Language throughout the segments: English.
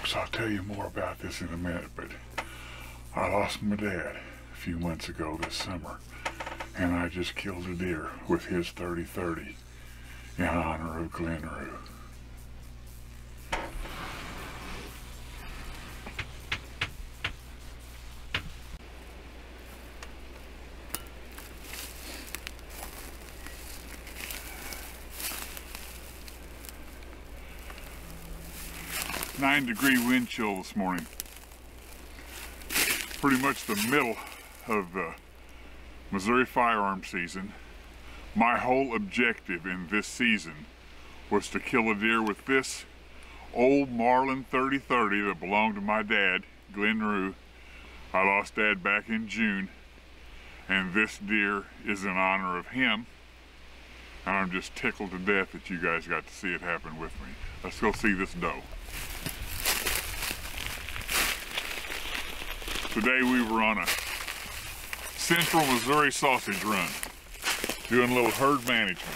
Folks, I'll tell you more about this in a minute, but I lost my dad a few months ago this summer, and I just killed a deer with his 30-30 in honor of Glen Roux. Degree wind chill this morning. Pretty much the middle of the Missouri firearm season. My whole objective in this season was to kill a deer with this old Marlin 30-30 that belonged to my dad, Glen Roux. I lost Dad back in June, and this deer is in honor of him. And I'm just tickled to death that you guys got to see it happen with me. Let's go see this doe. Today we were on a central Missouri sausage run, doing a little herd management.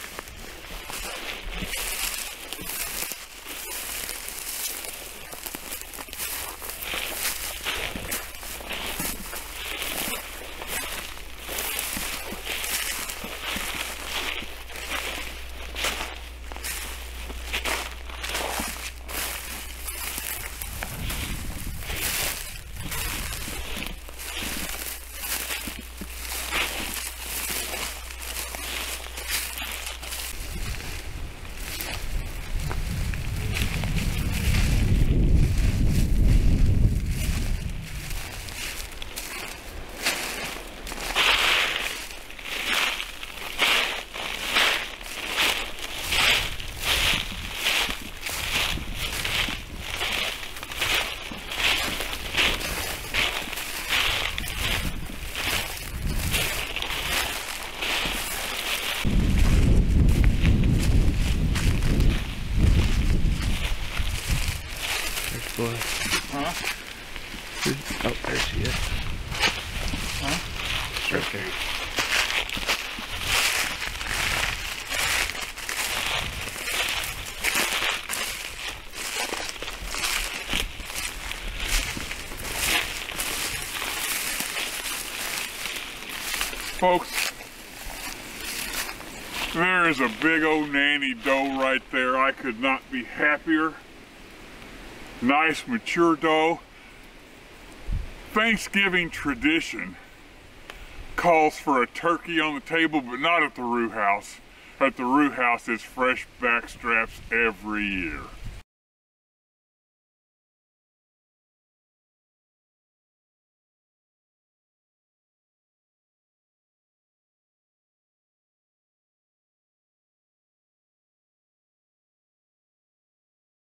Huh? Oh, there she is. Huh? Okay. Folks, there is a big old nanny doe right there. I could not be happier. Nice mature doe. Thanksgiving tradition calls for a turkey on the table, but not at the Roux house. At the Roux house, it's fresh back straps every year.